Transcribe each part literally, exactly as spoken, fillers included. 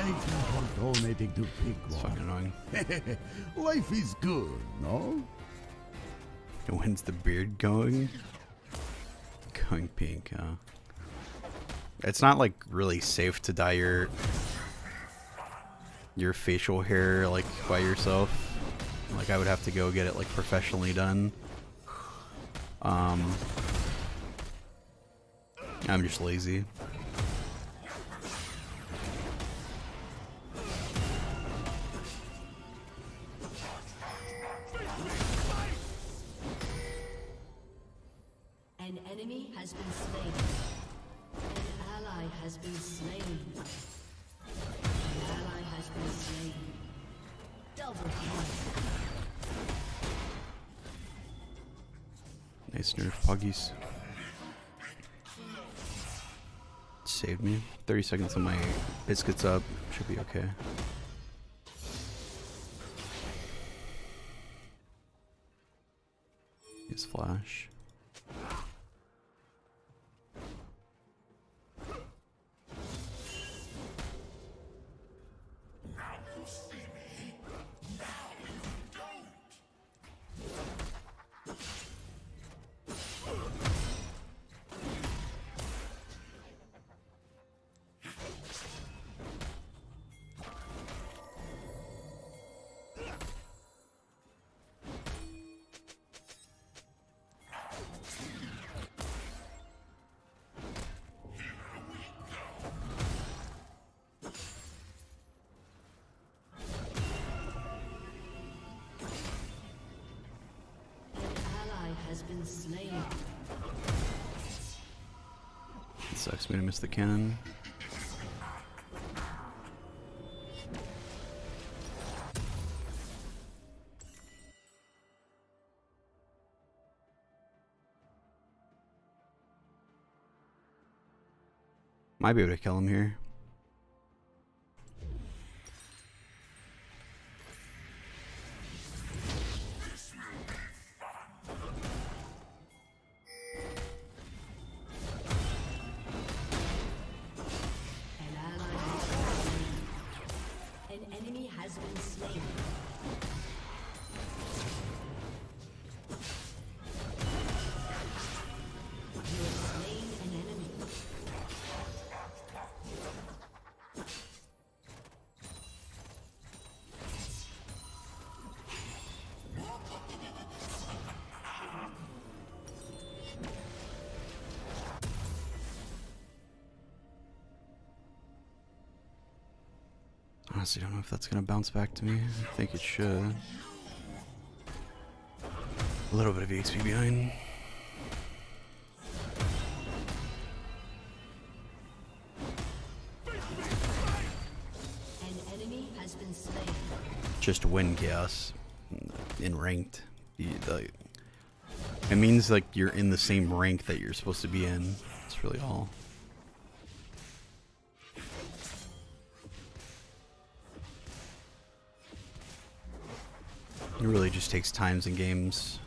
Thank you for donating to Pink It's fucking annoying. Life is good, no? When's the beard going? Going pink, huh? It's not like really safe to dye your your facial hair like by yourself. Like I would have to go get it like professionally done. Um, I'm just lazy. An enemy has been slain. An ally has been slain. An ally has been slain. Double kill. Nice nerf puggies. Saved me. thirty seconds on my biscuits up. Should be okay. His flash. Has been slain. It sucks me to miss the cannon. Might be able to kill him here. Honestly, don't know if that's gonna bounce back to me. I think it should. A little bit of X P behind. An enemy has been slain. Just win chaos in ranked. You, like, it means like you're in the same rank that you're supposed to be in. That's really all. It really just takes times in games.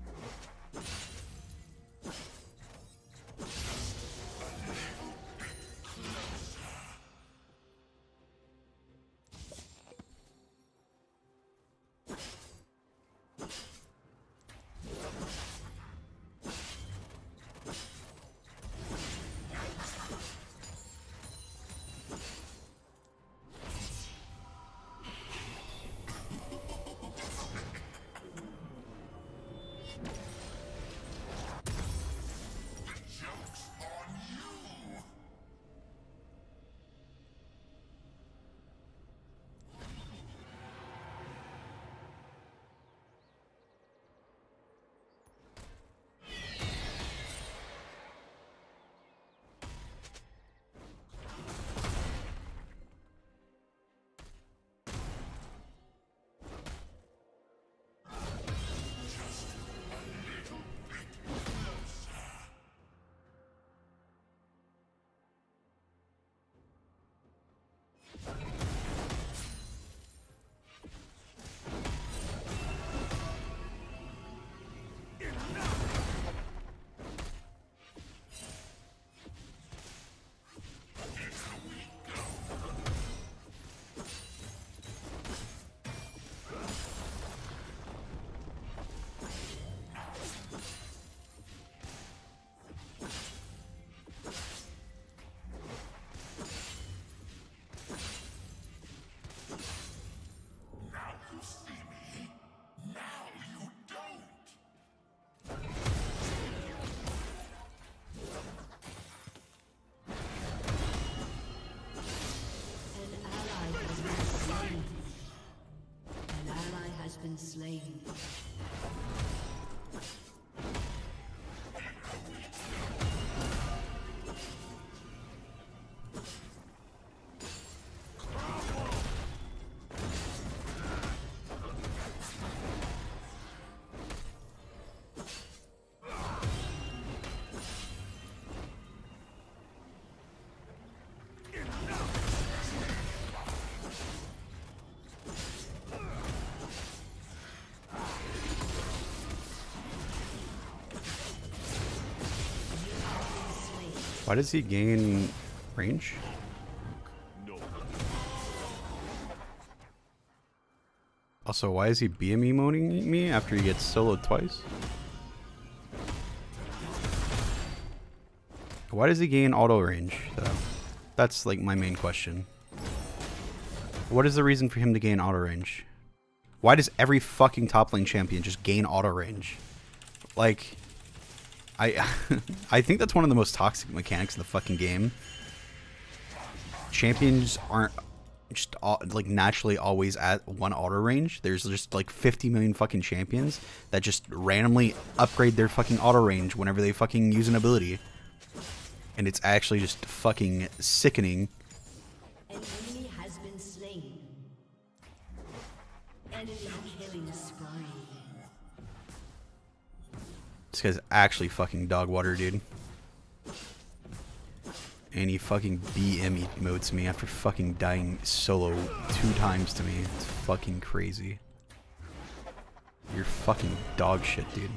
Been slain. Why does he gain range? Also, why is he B M emoting me after he gets soloed twice? Why does he gain auto range, though? That's like my main question. What is the reason for him to gain auto range? Why does every fucking top lane champion just gain auto range? Like, I I think that's one of the most toxic mechanics in the fucking game. Champions aren't just all, like naturally always at one auto range. There's just like fifty million fucking champions that just randomly upgrade their fucking auto range whenever they fucking use an ability. And it's actually just fucking sickening. An enemy has been slain. Enemy killing spree. This guy's actually fucking dog water, dude. And he fucking B M emotes me after fucking dying solo two times to me. It's fucking crazy. You're fucking dog shit, dude.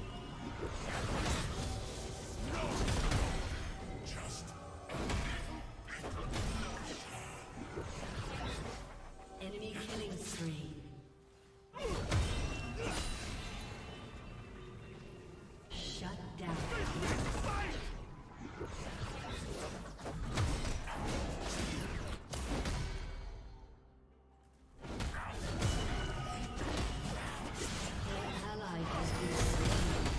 Enemy killing spree. Shut down. An ally has been slain.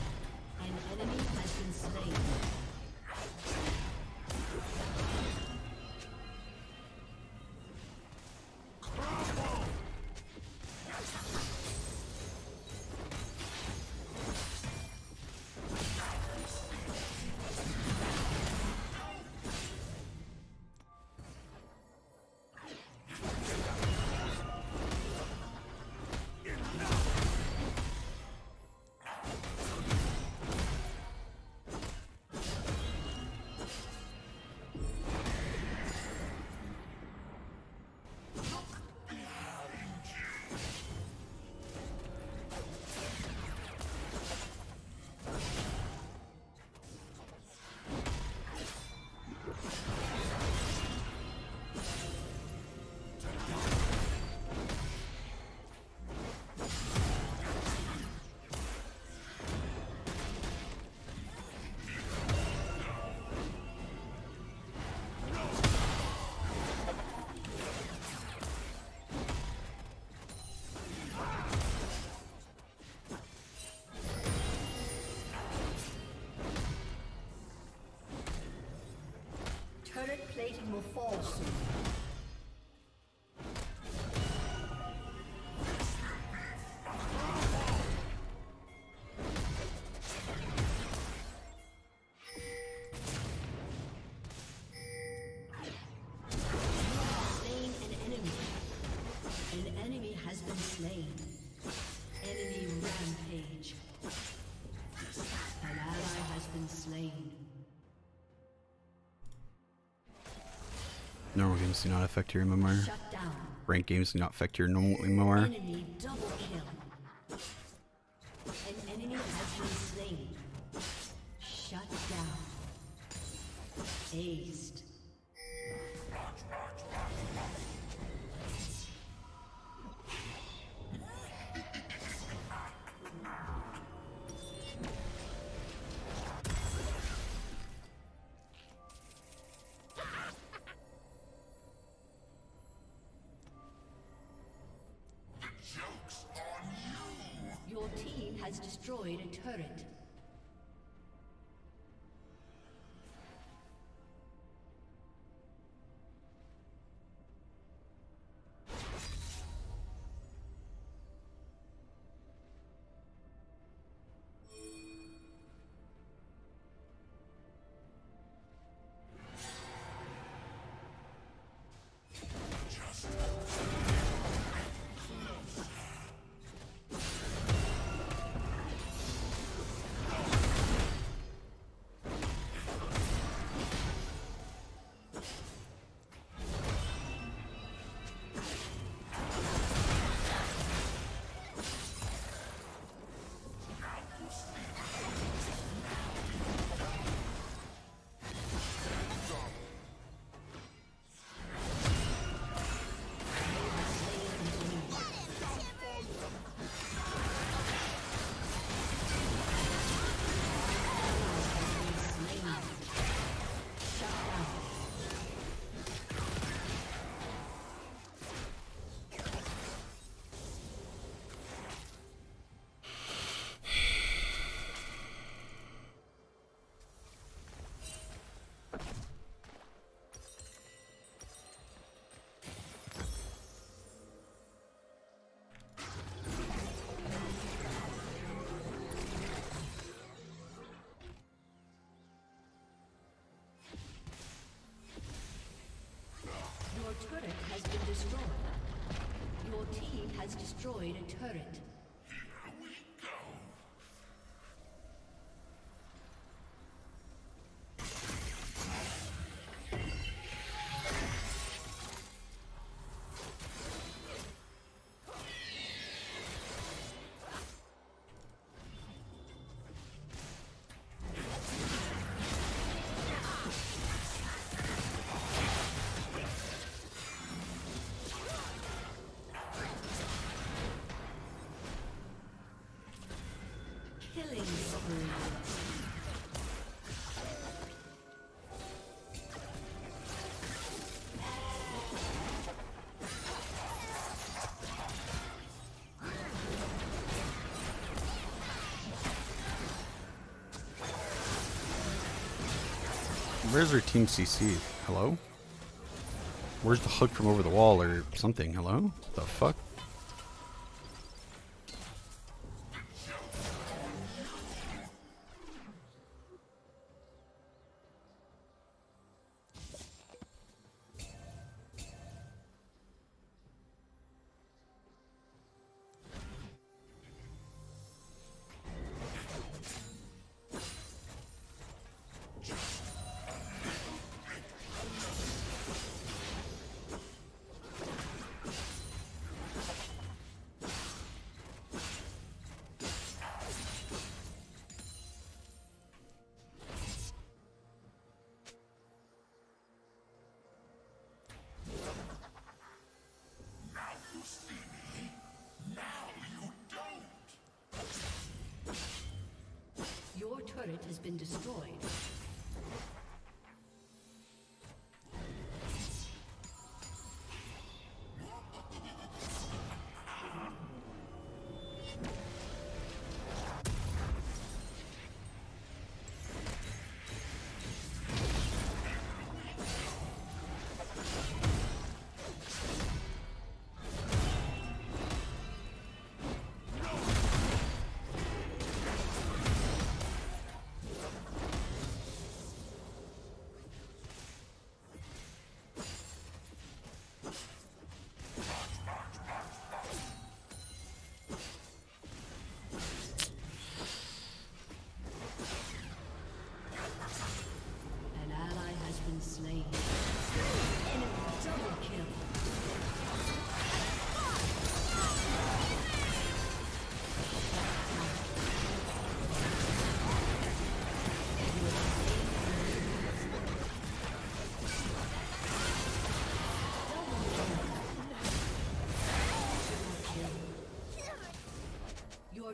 Normal games do not affect your M M R. Shut down. Ranked games do not affect your normal M M R. Enemy double kill. An enemy has been slain. Shut down. Aced. Your team has destroyed a turret. Your turret has been destroyed. Your team has destroyed a turret. Killing spree. Where's our team C C? Hello? Where's the hook from over the wall or something? Hello? The fuck? Your turret has been destroyed.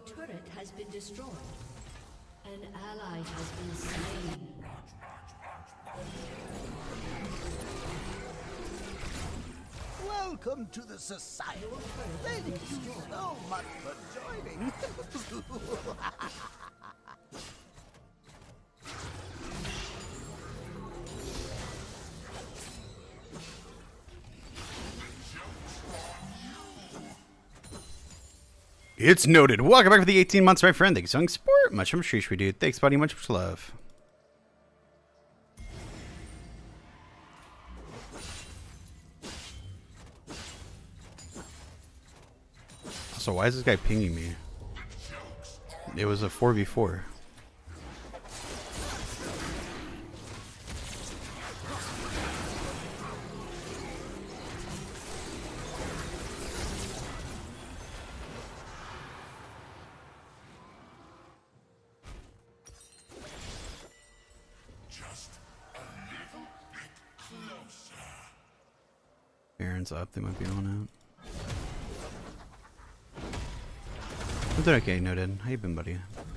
turret has been destroyed. An ally has been slain. Welcome to the society. Thank you so much for joining. It's noted. Welcome back for the eighteen months, my friend. Thanks, young sport. Much appreciated, we dude. Thanks, buddy. Much, much love. So why is this guy pinging me? It was a four v four. Baron's up, they might be on out. I'm doing okay, noted. How you been, buddy?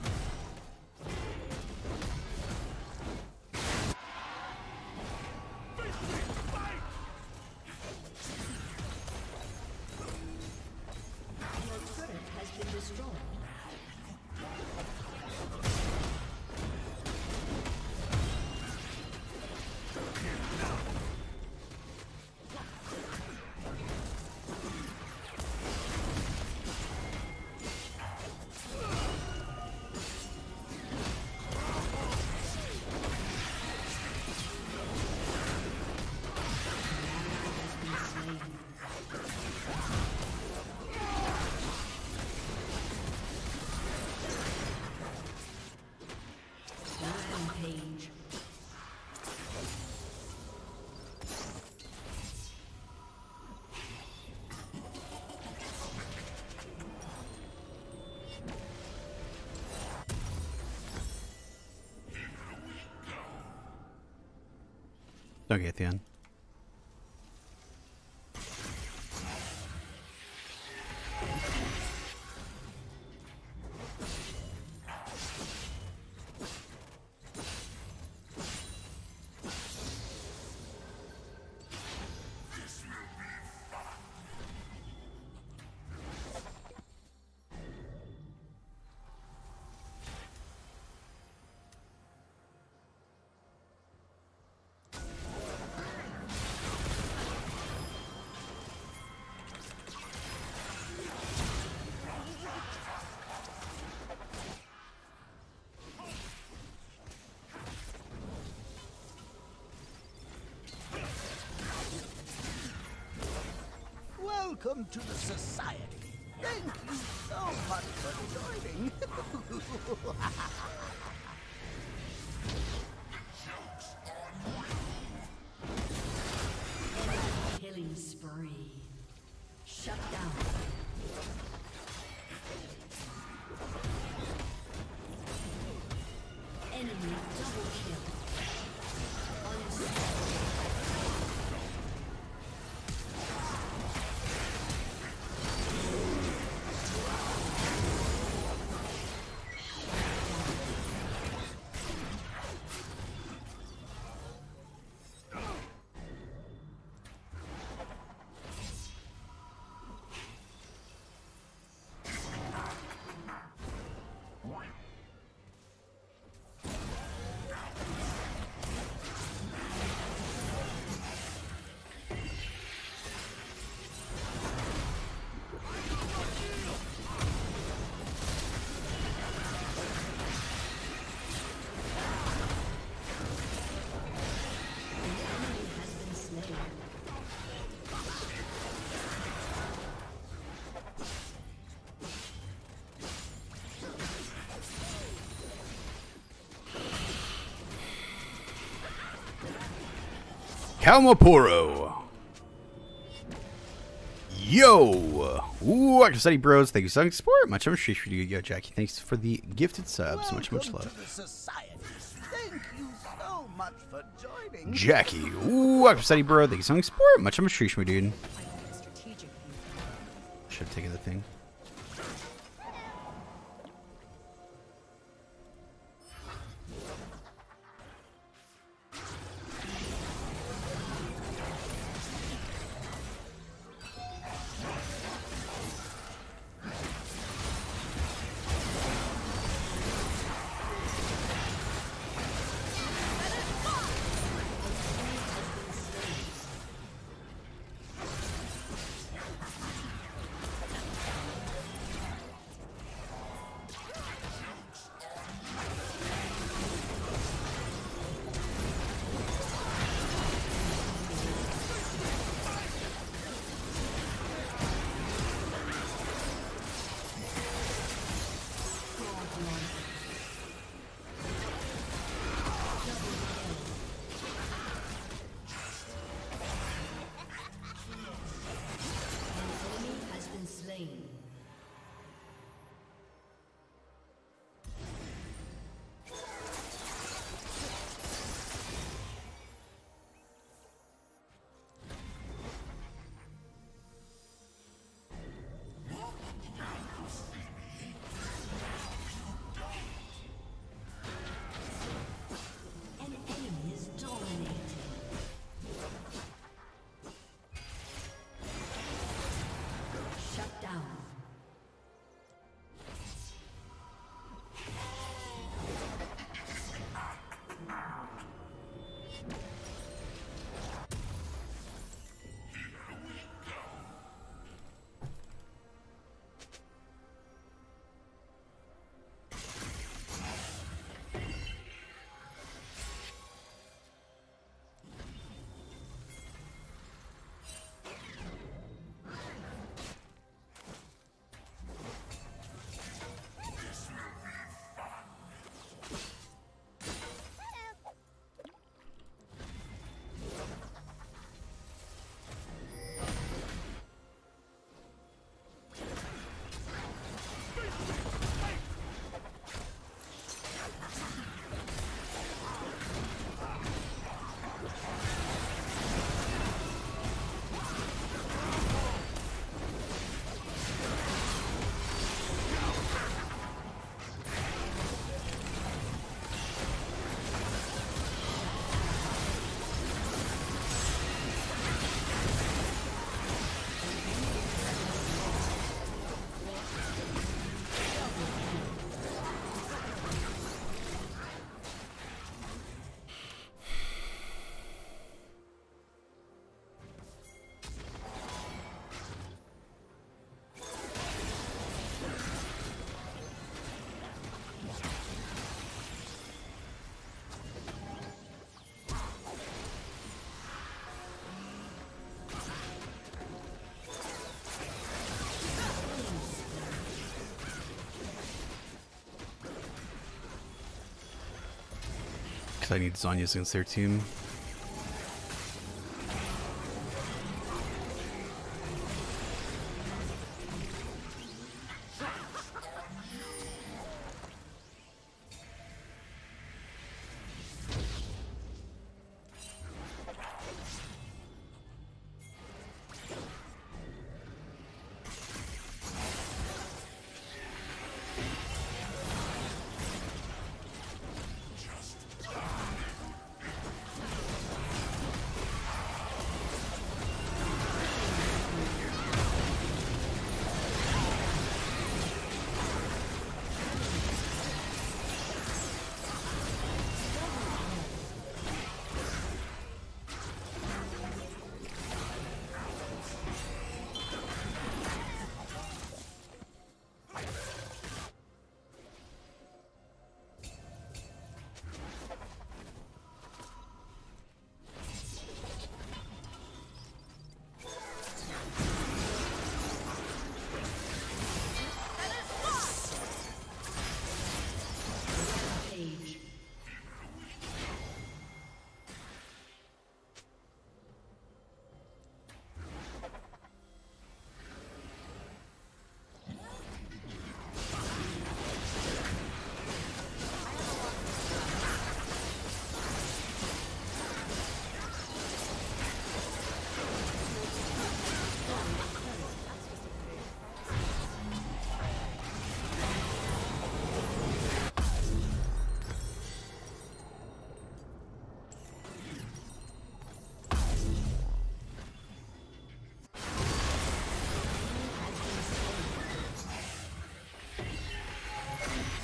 Okay, at the end. Welcome to the society. Thank you so much for joining. Killing spree. Shut down. Enemy double kill. Kalmaporo. Yo. Ooh, I study bros. Thank you so much for support. Much appreciated for you. Yo, Jackie. Thanks for the gifted subs. Much, much love. Thank you so much for joining. Jackie. Ooh, I study bro. Thank you so much for support. Much appreciated, my dude. Should have taken the thing. Because I need Zhonya's against their team.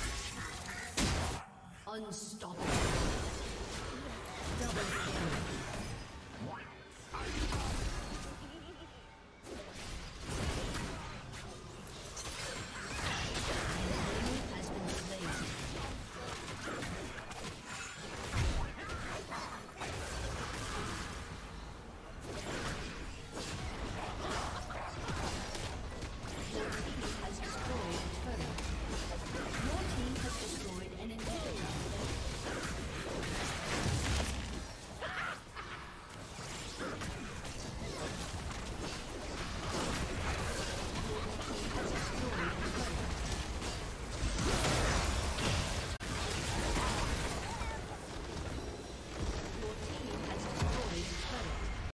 Unstoppable. Double kill.